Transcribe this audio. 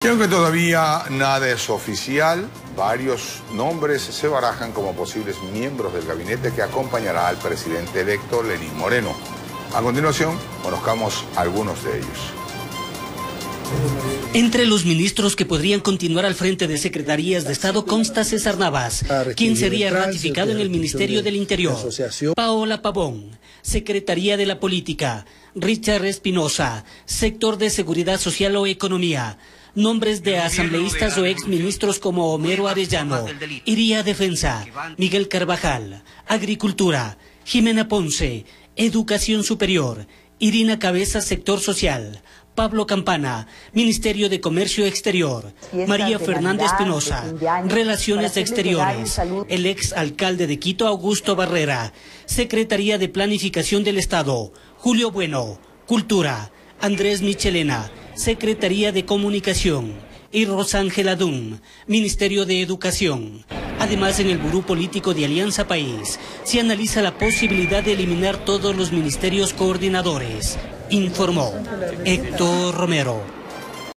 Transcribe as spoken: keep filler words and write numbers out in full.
Y aunque todavía nada es oficial, varios nombres se barajan como posibles miembros del gabinete que acompañará al presidente electo Lenín Moreno. A continuación, conozcamos algunos de ellos. Entre los ministros que podrían continuar al frente de secretarías de Estado consta César Navas, quien sería ratificado en el Ministerio del Interior. Paola Pavón, Secretaría de la Política. Richard Espinosa, Sector de Seguridad Social o Economía. Nombres de asambleístas o exministros como Homero Arellano. Iría Defensa. Miguel Carvajal. Agricultura. Jimena Ponce. Educación Superior. Irina Cabeza, Sector Social. Pablo Campana, Ministerio de Comercio Exterior. María Fernández Penosa, Relaciones Exteriores. El ex alcalde de Quito, Augusto Barrera. Secretaría de Planificación del Estado. Julio Bueno, Cultura. Andrés Michelena, Secretaría de Comunicación. Y Rosángela Dum, Ministerio de Educación. Además, en el Buró Político de Alianza País se analiza la posibilidad de eliminar todos los ministerios coordinadores, informó Héctor Romero.